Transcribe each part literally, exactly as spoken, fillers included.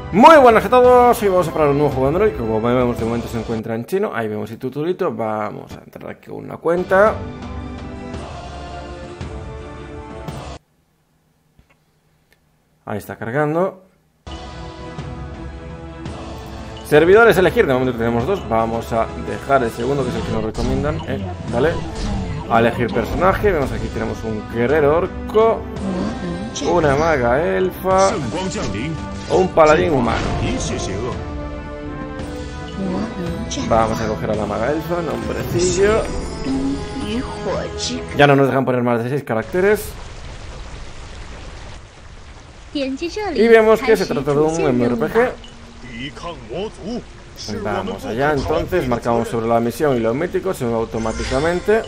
Muy buenas a todos, hoy vamos a probar un nuevo juego de Android, que como vemos de momento se encuentra en chino. Ahí vemos el tutorial, vamos a entrar aquí con una cuenta. Ahí está cargando. Servidores elegir, de momento tenemos dos. Vamos a dejar el segundo, que es el que nos recomiendan, eh, ¿vale? A elegir personaje, vemos aquí tenemos un guerrero orco, una maga elfa o un paladín humano. Vamos a coger a la maga elfa, nombrecillo. Ya no nos dejan poner más de seis caracteres. Y vemos que se trata de un M R P G. Vamos allá, entonces marcamos sobre la misión y los míticos, se mueve automáticamente.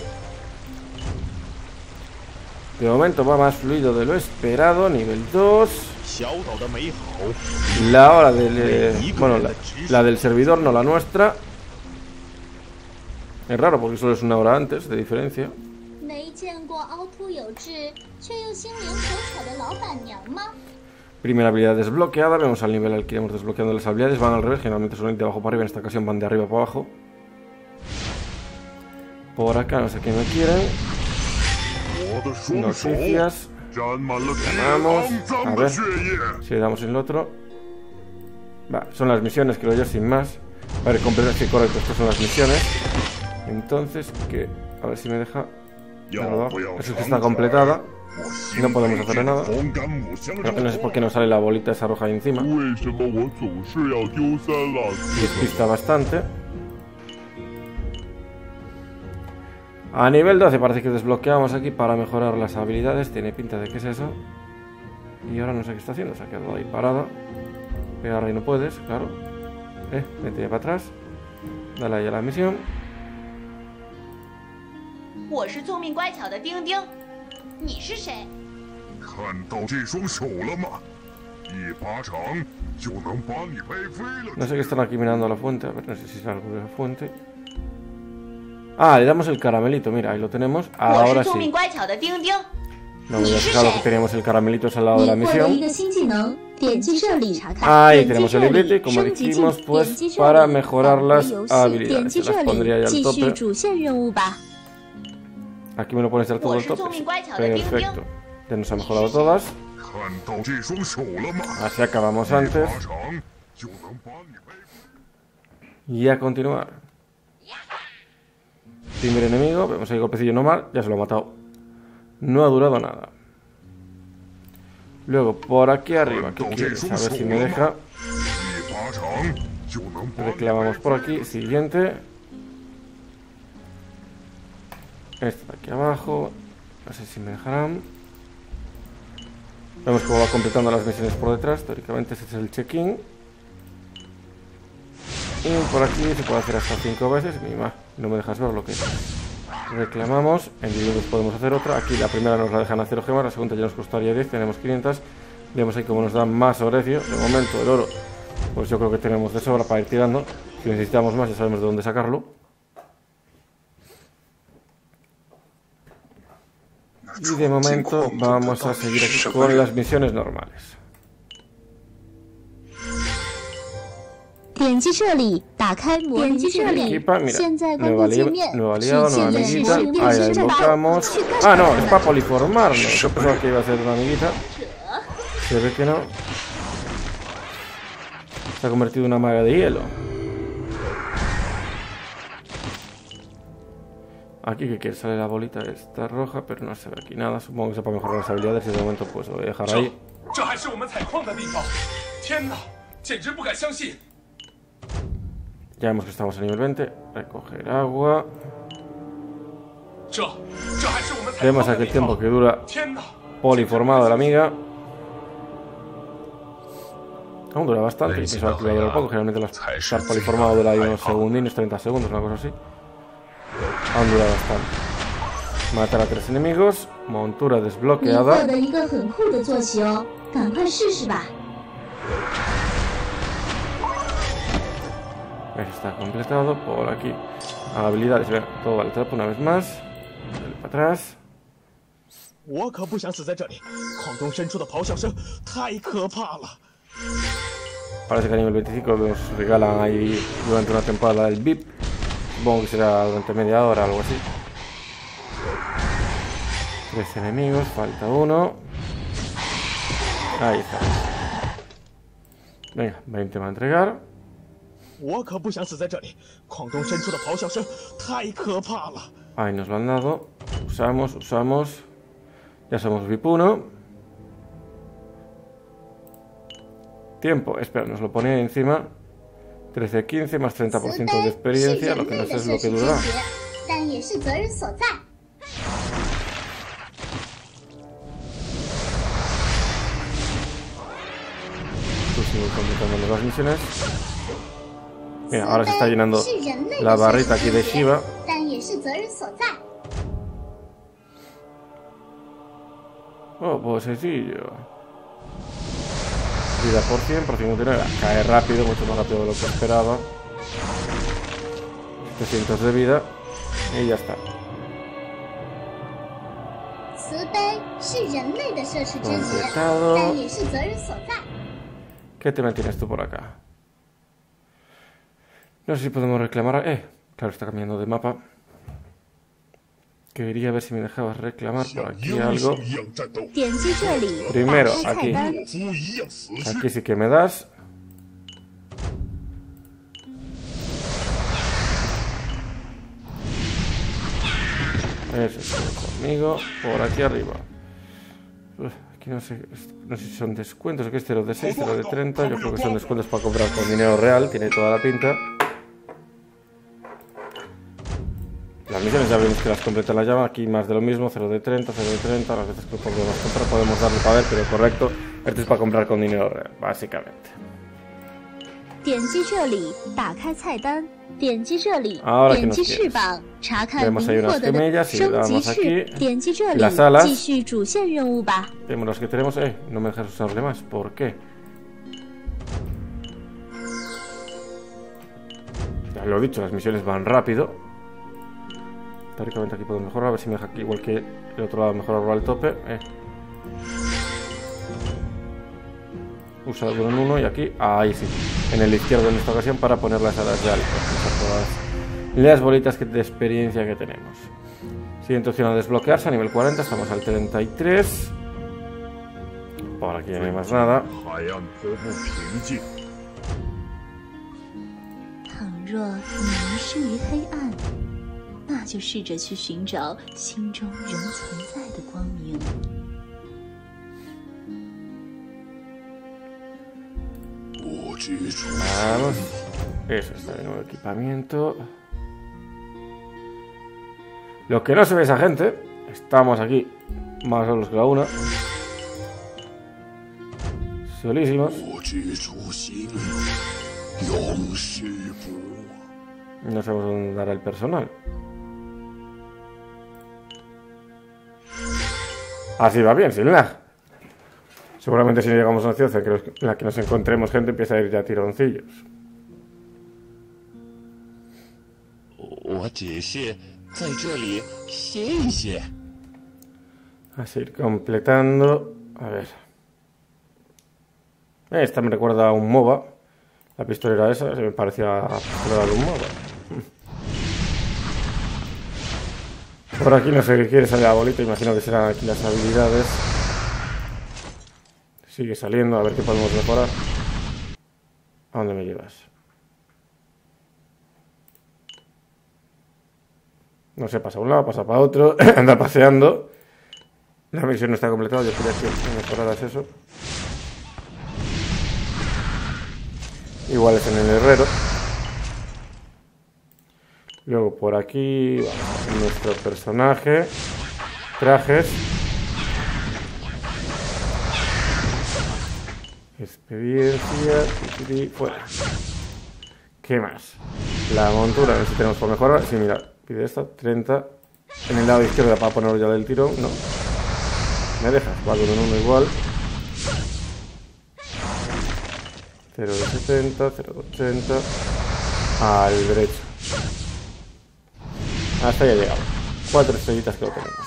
De momento va más fluido de lo esperado, nivel dos. La hora del... Eh, bueno, la, la del servidor, no la nuestra. Es raro porque solo es una hora antes de diferencia. Primera habilidad desbloqueada, vemos al nivel al que iremos desbloqueando las habilidades. Van al revés, generalmente son de abajo para arriba, en esta ocasión van de arriba para abajo. Por acá no sé qué me quieren. Noticias. Llamamos. A ver si le damos el otro. Va, son las misiones, creo yo, sin más. A ver, completar, sí, correcto, estas son las misiones. Entonces, que a ver si me deja. Eso es que está completada. No podemos hacerle nada. Pero no sé por qué nos sale la bolita esa roja ahí encima. Despista bastante. A nivel doce parece que desbloqueamos aquí para mejorar las habilidades. Tiene pinta de que es eso. Y ahora no sé qué está haciendo. Se ha quedado ahí parada. Pegar ahí no puedes, claro. Eh, vete para atrás. Dale ahí a la misión. No sé qué están aquí mirando a la fuente. A ver, no sé si es algo de la fuente. Ah, le damos el caramelito, mira, ahí lo tenemos. Ahora sí. No me había fijado que teníamos el caramelito al lado de la misión. Ahí tenemos el librete, como dijimos, pues para mejorar las habilidades. Se las pondría ya al tope. Aquí me lo pones al todo al tope. Sí. Perfecto. Ya nos ha mejorado todas. Así acabamos antes. Y a continuar. Primer enemigo, vemos ahí golpecillo normal, ya se lo ha matado. No ha durado nada. Luego, por aquí arriba, ¿qué quieres? A ver si me deja. Reclamamos por aquí, siguiente. Este de aquí abajo. No sé si me dejarán. Vemos cómo va completando las misiones por detrás. Teóricamente ese es el check-in. Y por aquí se puede hacer hasta cinco veces. Mima, no me dejas ver lo que es. Reclamamos. En individuos podemos hacer otra. Aquí la primera nos la dejan a cero gemas. La segunda ya nos costaría diez. Tenemos quinientas. Vemos ahí cómo nos dan más orecio. De momento el oro, pues yo creo que tenemos de sobra para ir tirando. Si necesitamos más ya sabemos de dónde sacarlo. Y de momento vamos a seguir aquí con las misiones normales. Equipa, mira, nueva, li nueva aliado, nueva amiguita. Ahí la invocamos. Ah, no, es para poliformarnos. Yo pensaba que iba a ser una amiguita. Se ve que no. Se ha convertido en una maga de hielo. Aquí que quiere sale la bolita esta roja, pero no se ve aquí nada. Supongo que es para mejorar las habilidades y de momento pues lo voy a dejar ahí. Ya vemos que estamos a nivel veinte. Recoger agua. Vemos aquí el tiempo que dura poliformado de la amiga. Aún dura bastante. Y pensaba que iba a durar poco. Generalmente las estar poliformado dura unos segundines, treinta segundos, una cosa así. Aún dura bastante. Matar a tres enemigos. Montura desbloqueada. Está completado. Por aquí habilidades, vean, todo vale trapo una vez más. Dale para atrás. parece que a nivel veinticinco nos regalan ahí durante una temporada el V I P. Supongo que será durante media hora o algo así. Tres enemigos, falta uno. Ahí está. Venga, veinte va a entregar. Ahí nos lo han dado. Usamos, usamos. Ya somos V I P uno. Tiempo, espera, nos lo ponía encima. trece quince más treinta por ciento de experiencia, lo que no sé es lo que durará. Pues sigo completando las misiones. Mira, ahora se está llenando la barrita aquí de Shiva. Oh, pues sencillo. Vida por cien, por cincuenta y nueve. Cae rápido, mucho más rápido de lo que esperaba. setecientos de vida. Y ya está. Completado. ¿Qué tema tienes tú por acá? No sé si podemos reclamar... Eh, claro, está cambiando de mapa. Quería ver si me dejabas reclamar por aquí algo. Primero, aquí. Aquí sí que me das. Eso es conmigo. Por aquí arriba. Uf, aquí no sé, no sé si son descuentos o qué es cero de seis, cero de treinta. Yo creo que son descuentos para comprar con dinero real. Tiene toda la pinta. Las misiones ya vemos que las completa la llama. Aquí más de lo mismo, cero de treinta, cero de treinta. Las veces que podemos comprar podemos darle para ver, pero correcto. Este es para comprar con dinero real, básicamente. Ahora que nos quieres. Vemos ahí unas gemillas y le damos aquí. Las alas. Vemos las que tenemos. Eh, no me dejas usarle más. ¿Por qué? Ya lo he dicho, las misiones van rápido. Teóricamente aquí puedo mejorar, a ver si me deja aquí igual que el otro lado mejorar al tope. Eh. Usa el en uno y aquí, ahí sí, en el izquierdo en esta ocasión para poner las alas ya todas las bolitas de experiencia que tenemos. Siguiente opción a desbloquearse a nivel cuarenta, estamos al treinta y tres. Por aquí no hay más nada. Vamos. Eso está de nuevo equipamiento. Lo que no se ve esa gente. Estamos aquí más solos que la una. Solísimos. No sabemos dónde dará el personal. Así va bien, sin lag. Seguramente si no llegamos a una ciudad en la que nos encontremos gente empieza a ir ya a tironcillos. A seguir completando. A ver. Esta me recuerda a un MOBA. La pistolera esa se me parecía a la pistolera de un MOBA. Por aquí no sé qué quiere salir la bolita. Imagino que serán aquí las habilidades. Sigue saliendo, a ver qué podemos mejorar. ¿A dónde me llevas? No sé, pasa a un lado, pasa para otro. Anda paseando. La misión no está completada, yo quería que mejoraras eso. Igual es en el herrero. Luego por aquí vamos a nuestro personaje. Trajes. Experiencia. Y fuera. ¿Qué más? La montura, a ver si tenemos por mejorar. Sí, mira, pide esta, treinta. En el lado izquierdo para ponerlo ya del tirón. No. ¿Me dejas? Va con un uno igual. cero de setenta, cero de ochenta. Al derecho. Hasta ya llegamos. Cuatro estrellitas que lo tenemos.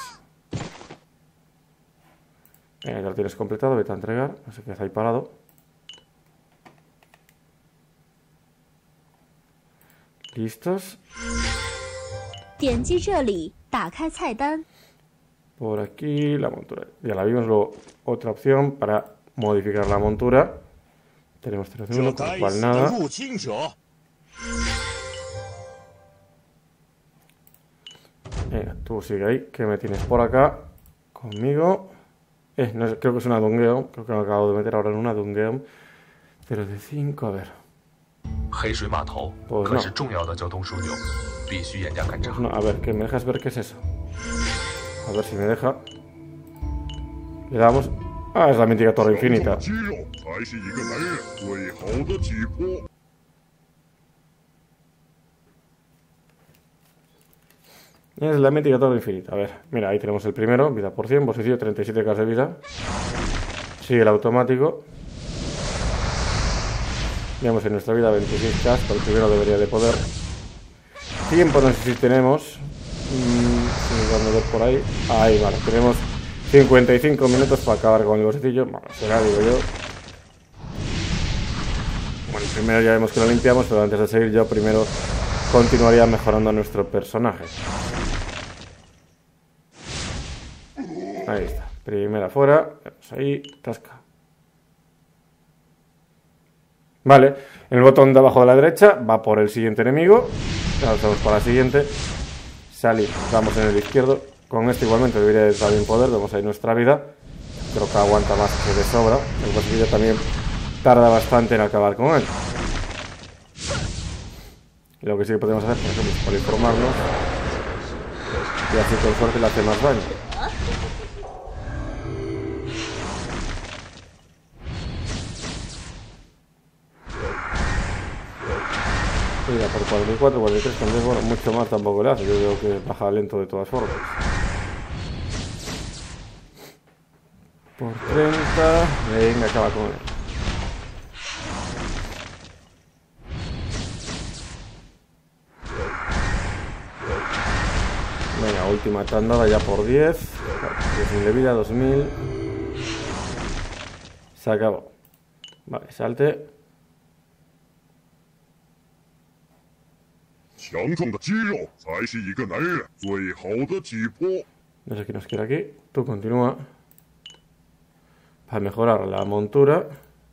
Venga, ya lo tienes completado. Vete a entregar. No sé qué hace ahí parado. Listos. Por aquí la montura. Ya la vimos. Luego otra opción para modificar la montura. Tenemos tres de uno, con lo cual nada. Venga, tú sigue ahí, que me tienes por acá conmigo. Eh, no, creo que es una Dungeon. Creo que me acabo de meter ahora en una Dungeon. Pero de cinco, a ver. Pues no. Pues no, a ver, que me dejas ver qué es eso. A ver si me deja. Le damos. Ah, es la mítica torre infinita. Es la mítica torre infinita. A ver, mira, ahí tenemos el primero. Vida por cien, bolsillo, treinta y siete K de vida. Sigue el automático. Tenemos en nuestra vida veintiséis K, el primero debería de poder. Tiempo no sé si tenemos. Mm, cuando ver por ahí. Ahí, vale, tenemos cincuenta y cinco minutos para acabar con el bolsillo. Bueno, será, digo yo. Bueno, primero ya vemos que lo limpiamos, pero antes de seguir yo primero continuaría mejorando a nuestro personaje. Ahí está, primera fuera. Vemos ahí, tasca. Vale, el botón de abajo de la derecha va por el siguiente enemigo. Ahora vamos para la siguiente. Salir, vamos en el izquierdo. Con este igualmente debería de estar bien poder. Vemos ahí nuestra vida. Creo que aguanta más que de sobra. El bolsillo también tarda bastante en acabar con él. Y lo que sí que podemos hacer, por ejemplo, es por informarnos. Y así con suerte le hace más daño. Mira, por cuarenta y cuatro, cuarenta y tres, también, bueno, mucho más tampoco le hace. Yo creo que baja lento de todas formas. Por treinta, venga, acaba con él. Venga, última tanda ya por diez. diez mil de vida, dos mil. Se acabó. Vale, salte. No sé qué nos quiere aquí. Tú continúa. Para mejorar la montura.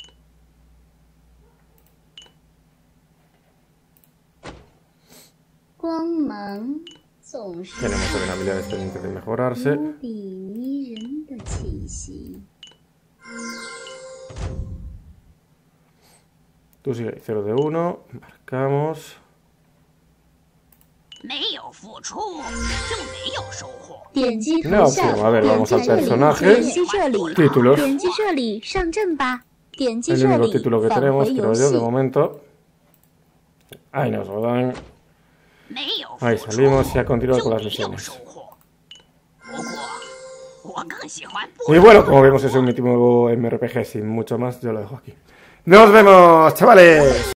Tenemos también habilidades pendientes de mejorarse. Tú sigue, cero de uno. Marcamos. No, opción. A ver, vamos al personaje. Títulos. El único título que tenemos, creo yo, de momento. Ahí nos lo dan. Ahí salimos y a continuar con las misiones. Y bueno, como vemos es un último M R P G sin mucho más, yo lo dejo aquí. ¡Nos vemos, chavales!